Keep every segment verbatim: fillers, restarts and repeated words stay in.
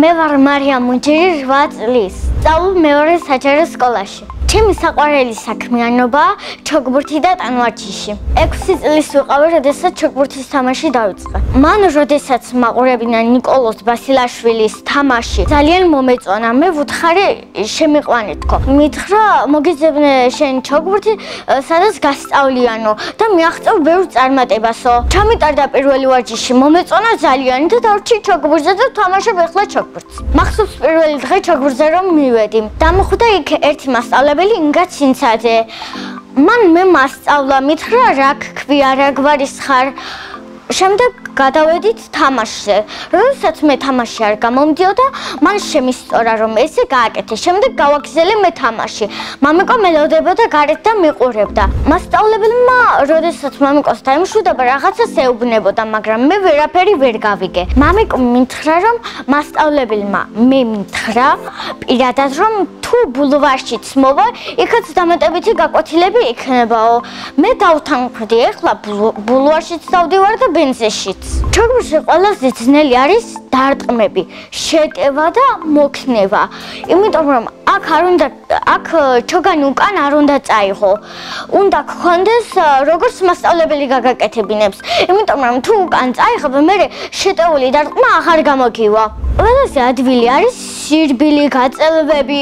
მე ვარ მარია მუნჯერი რვა წლის. სწავლობ მეორე საჯარო სკოლაში. ჩემი საყვარელი საქმიანობა ჩოგბურთი და ტანვარჯიში. ექვსი წლის ვიყავი, როდესაც ჩოგბურთის თამაში დავიწყე. მან როდესაც მაყურებინა ნიკოლოზ ბასილაშვილის თამაში, ძალიან მომეწონა. მე ვუთხარი შემიყვანე თქო. მითხრა, მოგიძებნე შენ ჩოგბურთი, სადაც გასწავლიანო და მიაღწევ ბევრ წარმატებასო. ჩამიტარდა პირველი ვარჯიში, მომეწონა ძალიან და დავრჩი ჩოგბურთზე და ვთამაშებ ახლა ჩოგბურთს. მახსოვს პირველი დღე ჩოგბურთზე რომ მივედი. დამხვდა იქ ერთი მასწავლებელი ინგა ცინცაძე. მან მე მასწავლა, მითხრა რა გქვია, რა გვარის ხარ. შემდეგ გადავედით თამაშზე. როდესაც მე თამაში არ გამომდიოდა, მან შემისწორა რომ ესე გააკეთე. შემდეგ გავაგზელე მე თამაში. მამიკო მელოდებოდა გარეთ და მიყურებდა. მასწავლებელმა, როდესაც მამიკოს დაიმშვიდობა, რაღაცას ეუბნებოდა, მაგრამ მე ვერაფერი ვერ გავიგე. მამიკო მითხრა რომ მასწავლებელმა მე მითხრა პირადად რომ თუ ბულვარშიც მოვა, იქაც დამატებითი გაკვეთილები იქნებაო. მე დავთანხმდი, ეხლა ბულვარშიც დავდივარ და ბენზეშიც. ჩოგბურთში ყველაზე ძნელი არის დარტყმები, შეტევა და მოქნება. იმიტომ რომ აქ არ უნდა აქ ჩოგანი უკან არ უნდა წაიღო. უნდა გქონდეს როგორც მასწავლებელი გაგაკეთებინებს. იმიტომ რომ თუ უკან წაიღებ, მე შეტეული დარტყმა აღარ გამოგივა. ყველაზე ადვილი არის სირბილი, გაწელვები,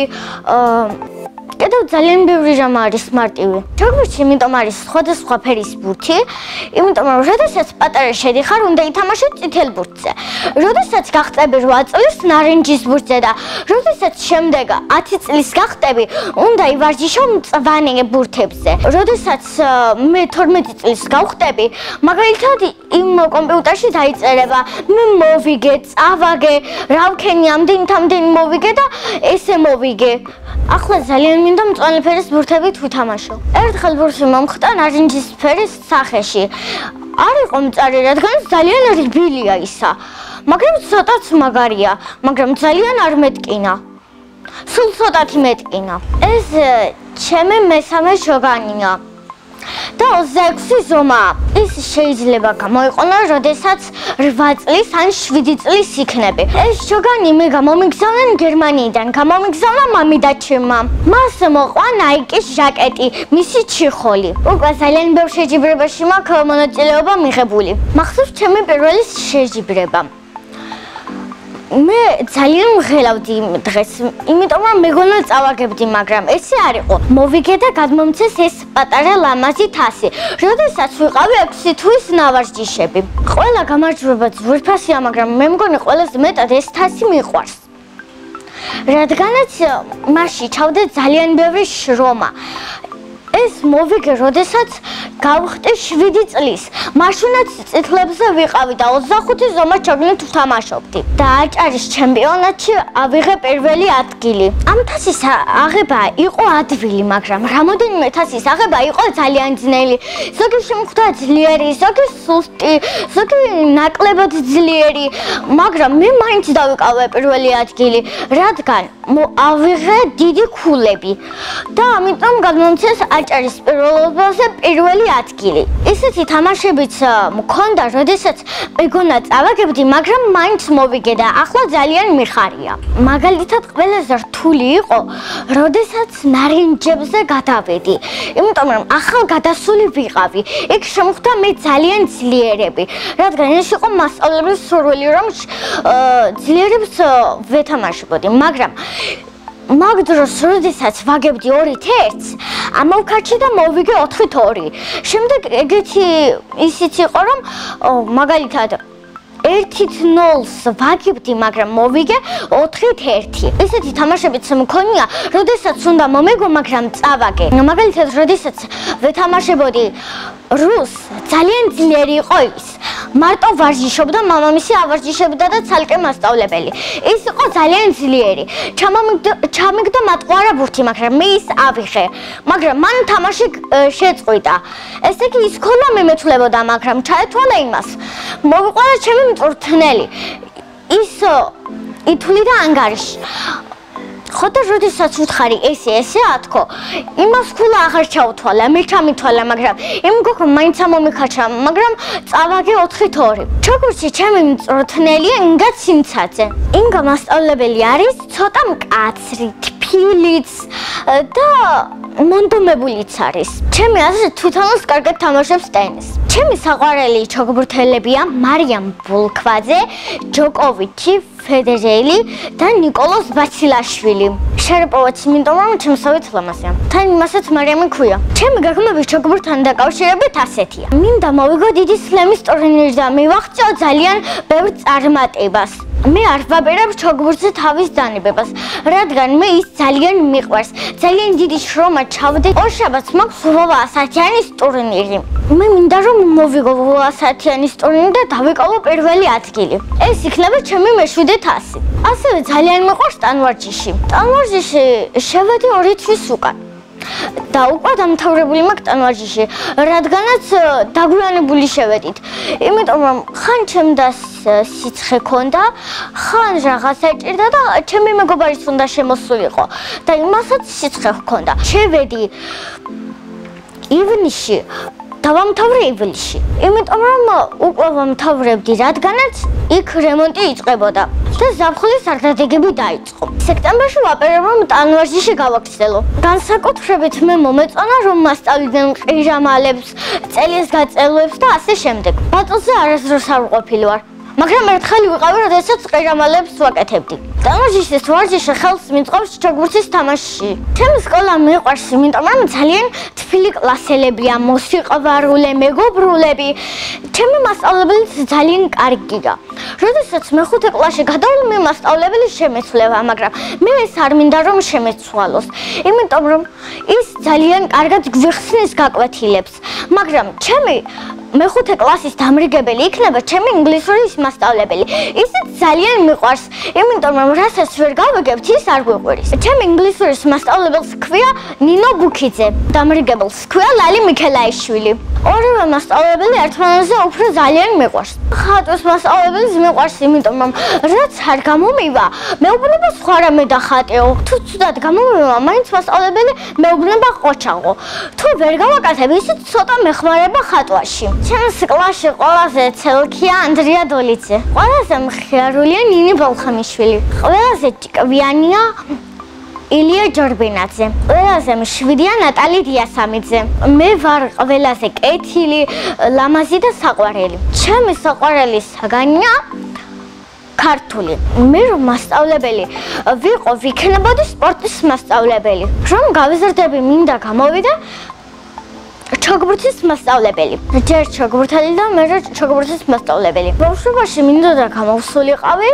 კიდევ ძალიან ბევრი რამ არის მარტივი. ჩოგბურთში იმიტომ არის სხვადასხვა ფერის ბურთი, იმიტომ რომ როდესაც პატარა შედიხარ, უნდა ითამაშო წითელ ბურთზე. როდესაც გახტები რვა წლის ნარინჯის ბურთზე და როდესაც შემდეგ ათი წლის გახტები, უნდა ივარჯიშო მწვანე ბურთებზე. როდესაც მე თორმეტი წლის გავხტები, მაგალითად იმ კომპიუტერში დაიწერება, მე მოვიგე, წავაგე, რა ვქენი ამდენ თამდენ მოვიგე და ესე მოვიგე. ახლა ძალიან მინდა მწვანე ფერის ბურთებით ვთამაშო. ერთხელ ბურთი მომხტა ნარინჯის ფერის სახეში. არ იყო მწარე, რადგან ძალიან რბილია ისა. მაგრამ ცოტაც მაგარია, მაგრამ ძალიან არ მეტკინა. სულ ცოტათი მეტკინა. ეს ჩემი მესამე ჩოგანია. და ოცდაექვსი ზომა. ის შეიძლება გამოიყენო, როდესაც რვა წლის ან შვიდი წლის იქნები. ეს ჩოგანი მე გამომიგზავნენ გერმანიიდან, გამომიგზავნა მამიდა ჩემმა. მას მოყვა ნაიკის ჟაკეტი, მისი ჩიხოლი. უკვე ძალიან ბევრ შეჯიბრებაში მაქვს მონაწილეობა მიღებული. მახსოვს ჩემი პირველი შეჯიბრება. მე ძალიან ვღელავდი იმ დღეს, იმიტომ რომ მეგონა წავაგებდი, მაგრამ ესე არ იყო. მოვიგე და გადმომცეს ეს პატარა ლამაზი თასი, როდესაც ვიყავი ექვსი თვის ნავარჯიშები. ყველა გამარჯვება ძვირფასია, მაგრამ მე მგონი ყველაზე მეტად ეს თასი მიყვარს. რადგანაც მასში ჩავდე ძალიან ბევრი შრომა. ეს მოვიგე, როდესაც გავხტე შვიდი წლის. მაშინაც წითლებზე ვიყავი და ოცდახუთი ზომა ჩოგნით ვთამაშობდი. და აჭარის ჩემპიონატში ავიღე პირველი ადგილი. ამ თასის აღება იყო ადვილი, მაგრამ რამოდენიმე თასის აღება იყო ძალიან ძნელი. ზოგი შემხვდა ძლიერი, ზოგი სუსტი, ზოგი ნაკლებად ძლიერი, მაგრამ მე მაინც დავიკავე პირველი ადგილი, რადგან ავიღე დიდი ქულები და ამიტომ გადმომცეს აჭარის პირველობაზე პირველი ადგილი. ისეთი თამაშებიც მქონდა, როდესაც მეგონა წავაგებდი, მაგრამ მაინც მოვიგე და ახლა ძალიან მიხარია. მაგალითად, ყველაზე რთული იყო, როდესაც ნარინჯებზე გადავედი, იმიტომ რომ ახალ გადასული ვიყავი. იქ შემხვდა მე ძალიან ძლიერები, რადგან ეს იყო მასწავლებლის სურვილი, რომ ძლიერებს ვეთამაშებოდი, მაგრამ მაგ დროს, როდესაც ვაგებდი ორით ერთს, ამოვქარჩი და მოვიგე ოთხით ორი. შემდეგ ეგეთი ისიც იყო, რომ მაგალითად ერთით ნოლს ვაგებდი, მაგრამ მოვიგე ოთხით ერთი. ესეთი თამაშებიც მქონია, როდესაც უნდა მომეგო, მაგრამ წავაგე. მაგალითად, როდესაც ვეთამაშებოდი რუსს, ძალიან ძლიერი იყო ის. მარტო ვარჯიშობდა, მამამისი ავარჯიშებდა და ცალკე მასწავლებელი. ის იყო ძალიან ძლიერი. ჩამიგდა მატყუარა ბურთი, მაგრამ მე ის ავიღე. მაგრამ მან თამაში შეწყვიტა. ესე იგი ის ქოლა მემეცვლებოდა, მაგრამ ჩაეთვალა იმას. მოვიყვანა ჩემი მწვრთნელი. ის ითვლიდა ანგარიში. ხოდა როდესაც ვთხარი ესე ესე ათქო იმას ქულა აღარ ჩაუთვალა მე ჩამითვალა მაგრამ იმ გოგო მაინც ამომიხაჩა მაგრამ წავაგე ოთხით ორი ჩოგურში ჩემი მწრთნელია ინგა ცინცაძე ინგა მასწავლებელი არის ცოტა მკაცრი თბილიც და მონდომებულიც არის ჩემი აზრით თვითონაც კარგად თამაშობს ტენისს ჩემი საყვარელი ჩოგბურთელებია მარიამ ბულქვაძე ჯოკოვიჩი ფედერელი და ნიკოლოზ ბაცილაშვილი შერპოვაც იმიტომ რომ ჩემსავით ლამაზია თან იმასაც მარიამი ქვია ჩემი გაგმები ჩოგბურთთან დაკავშირებით ასეთია მინდა მოვიგო დიდი სლემის ტურნირს და მივაღწიო ძალიან ბევრ წარმატებას მე არ ვაბერებ ჩოგბურთზე თავის დანებებას რადგან მე ის ძალიან მიყვარს ძალიან დიდი შრომა ჩავდე ორშაბათს მაქვს ოცდაათიანის ტურნირი მე მინდა რომ მოვიგო ოცდაათიანის ტურნირი და დავიკავო პირველი ადგილი ეს იქნება ჩემი მეშვიდე თასი ასევე ძალიან მიყვარს ტანვარჯიში ტანვარჯიში შევედი ორი თვის უკან და უკვე დამთავრებული მაქვს ტანვარჯიში რადგანაც დაგვიანებული შევედით იმიტომ რომ ხან ჩემდა სიცხე ქონდა ხან რაღაცა ჭირდა და ჩემი მეგობარის უნდა შემოსულიყო და იმასაც სიცხე ჰქონდა შევედი ივნისში დავამთავრე ივლისში იმიტომ რომ უკვე ვამთავრებდი რადგანაც იქ რემონტი იწყებოდა და ზაფხულის არდადეგები დაიწყო სექტემბერში ვაპირებ რომ ტანვარჯიში გავაგრძელო განსაკუთრებით მე მომეწონა რომ მასწავლიდნენ ყირამალებს წელის გაწელვებს და ასე შემდეგ ბატონზე არასდროს არ ვყოფილი ვარ მაგრამ ერთხელ ვიყავი როდესაც ყირამალებს ვაკეთებდი ტანვარჯიშის ვარჯიში ხელს მიწყობს ჩოგბურთის თამაშში ჩემი სკოლა მიყვარს იმიტომ რომ ძალიან თბილი კლასელებია მოსიყვარულე მეგობრულები ჩემი მასწავლებელიც ძალიან კარგია როდესაც მეხუთე კლასში გადავდი მე მასწავლებელი შემეცვლება მაგრამ მე ეს არ მინდა რომ შემეცვალოს იმიტომ რომ ის ძალიან კარგად გვიხსნის გაკვეთილებს მაგრამ ჩემი მეხუთე კლასის დამრიგებელი იქნება ჩემი ინგლისურის მასწავლებელი ისიც ძალიან მიყვარს იმიტომ რომ რასაც ვერ გავიგებთ ის არ გვიყვარს ჩემი ინგლისურის მასწავლებელს ქვია ნინო ბუქიძე დამრიგებელს ქვია ლალი მიქელაიშვილი ორივე მასწავლებელი ერთმანეთზე უფრო ძალიან მიყვარს ხატვის მასწავლებელს მიყვარს იმიტომ რომ რაც არ გამომივა მეუბნება სხვა რამე დახატეო თუ ცუდად გამომივა მაინც მასწავლებელი მეუბნება ყოჩაღო თუ ვერ გავაკეთებ ისიც ცოტა მეხმარება ხატვაში ჩემს კლასში ყველაზე ცელქია ანდრია დოლიძე ყველაზე მხიარულია ნინი ბოლხამიშვილი ყველაზე ჭკვიანია ილია ჯორბინაძე ყველაზე მშვიდია ნატალი დიასამიძე მე ვარ ყველაზე კეთილი ლამაზი და საყვარელი ჩემი საყვარელი საგანია ქართული მე რომ მასწავლებელი ვიყო ვიქნებოდი სპორტის მასწავლებელი რომ გავიზრდები მინდა გამოვიდა ჩოგბურთის მასწავლებელი ჯერ ჩოგბურთელი და მე ჩოგბურთის მასწავლებელი ბავშვობაში მინდოდა გამოვსულიყავი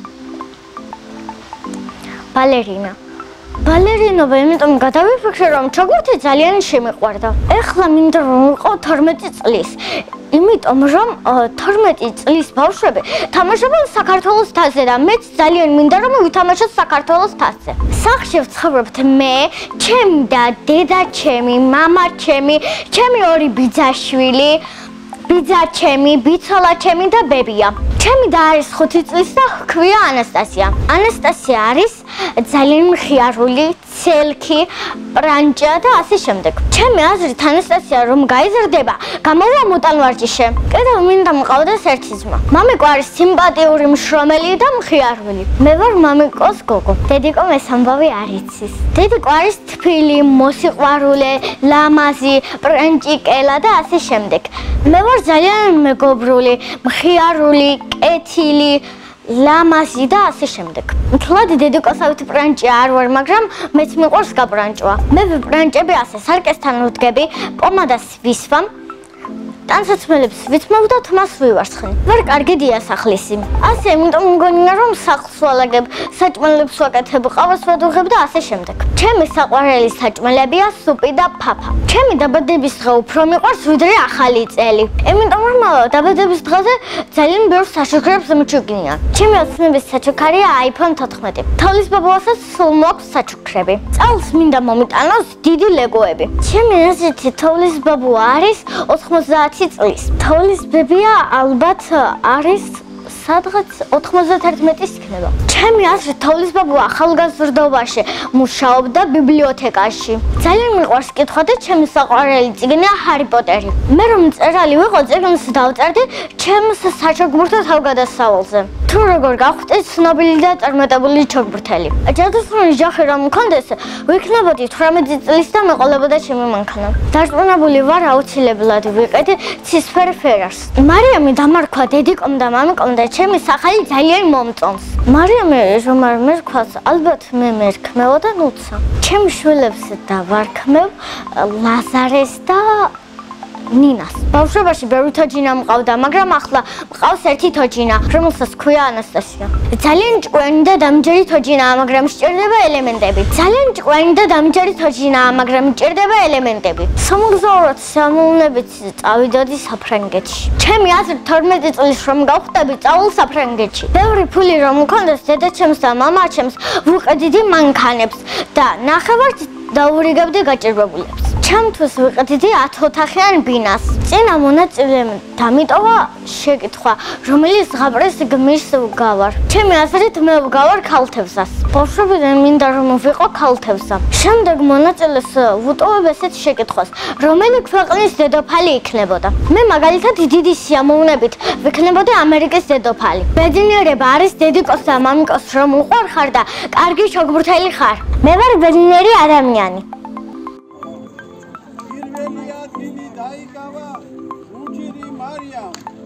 ბალერინა ბალერინობა იმიტომ გადავიფიქრე რომ ჩოგბურთი ძალიან შემიყვარდა ეხლა მინდა რომ ვიყო თორმეტი წლის იმიტომ რომ თორმეტი წლის ბავშვები თამაშობენ საქართველოს თასზე და მეც ძალიან მინდა რომ ვითამაშოთ საქართველოს თასზე სახლში ვცხოვრობთ მე ჩემი და დედა ჩემი მამა ჩემი ჩემი ორი ბიძაშვილი ბიძა ჩემი ბიცოლა ჩემი და ბებია ჩემი და არის ხუთი წლის და ჰქვია ანასტასია ანასტასია არის ძალიან მხიარული ცელქი პრანჭა და ასე შემდეგ ჩემი აზრით ანასტასია რომ გაიზრდება გამოვა მოტანვარჯიშე კიდევ მინდა მყავდეს ერთი ძმა მამიკო არის სიმპათიური მშრომელი და მხიარული მე ვარ მამიკოს გოგო დედიკო მესამბავი არ იცის დედიკო არის თბილი მოსიყვარულე ლამაზი პრანჭიკელა და ასე შემდეგ მე ვარ ძალიან მეგობრული მხიარული კეთილი ლამაზი და ასე შემდეგ. მთლად დედიკოსავით პრანჭი არ ვარ, მაგრამ მეც მიყვარს გაბრანჭვა. მე ვიბრანჭები ასე სარკესთან ვდგები, პომადას ვისვამ, ტანსაცმელებს ვიცმევ და თმას ვივარცხნი. ვარ კარგი დიასახლისი. ასე იმიტომ მგონია რომ სახლს ვალაგებ, საჭმელებს ვაკეთებ, ყავას ვადუღებ და ასე შემდეგ. ჩემი საყვარელი საჭმელებია სუპი და ფაფა. ჩემი დაბადების დღე უფრო მიყვარს ვიდრე ახალი წელი. იმიტომ რომ დაბადების დღეზე ძალიან ბევრ საშუქრებს მიჩუქნია. ჩემი ოცნების საჩუქარია iPhone თოთხმეტი. თოვლის ბაბუასაც სულ მოაქვს საჩუქრები. წელს მინდა მომიტანოს დიდი ლეგოები. ჩემი აზრით თოვლის ბაბუა არის ოთხმოცდაათი წლის. თოვლის ბებია ალბათ არის სადღაც ოთხმოცდათერთმეტის იქნება. ჩემი აზრით თოვლის ბაბუა ახალგაზრდობაში მუშაობდა ბიბლიოთეკაში. ძალიან მიყვარს კითხვა და ჩემი საყვარელი წიგნია ჰარი პოტერი. მე რომ მწერალი ვიყო, წიგნს დავწერდი ჩემს საჩოგბურთო თავგადასავალზე. თუ როგორ გავხდეთ ცნობილი და წარმატებული ჩოგბურთელი. ჯადოსნური ჯახი რომ მქონდეს, ვიქნებოდი თვრამეტი წლის და მეყოლებოდა ჩემი მანქანა. დარწმუნებული ვარ აუცილებლად ვიყიდე ცისფერ ფერას. მარიამი დამარქვა დედიკომ და მამიკომ და ჩემი სახელი ძალიან მომწონს. მარიამი რომ არ მერქვას, ალბათ მე მერქმეო და ნუცა. ჩემი შვილებს დავარქმევ ლაზარეს და ნინას. ბავშვობაში ბევრი თოჯინა მყავდა, მაგრამ ახლა მყავს ერთი თოჯინა, რომელსაც ქვია ანასტასია. ძალიან ჭკვიანი და დამჯერი თოჯინაა, მაგრამ სჭირდება ელემენტები. ძალიან ჭკვიანი და დამჯერი თოჯინაა, მაგრამ სჭირდება ელემენტები. სამოგზაუროდ სამოვნებით წავიდოდი საფრანგეთში. ჩემი აზრით თორმეტი წლის რომ გავხდები, წავალ საფრანგეთში. ბევრი ფული რომ მქონდეს, დედაჩემს და მამაჩემს ვუყიდიდი მანქანებს და ნახევართ დაურიგებდი გაჭირვებულებს. ჩემთვის ვიყიდიდი ათოთახიან ბინას. წინა მონაწილემ დამიტოვა შეკითხვა, რომელიც ზღაპრეს გმირს ვგავარ. ჩემი აზრით მე ვგავარ ქალთევზას. ბავშვობიდან მინდა რომ ვიყო ქალთევზა. შემდეგ მონაწილეს ვუტოვებ ესეთ შეკითხვას, რომელი ქვეყნის დედოფალი იქნებოდა. მე მაგალითად დიდი სიამოვნებით ვიქნებოდი ამერიკის დედოფალი. ბედნიერება არის დედიკოს და მამიკოს რომ უყვარხარ და კარგი ჩოგბურთელი ხარ. მე ვარ ბედნიერი ადამიანი. Daikava, Ujiri Mariam.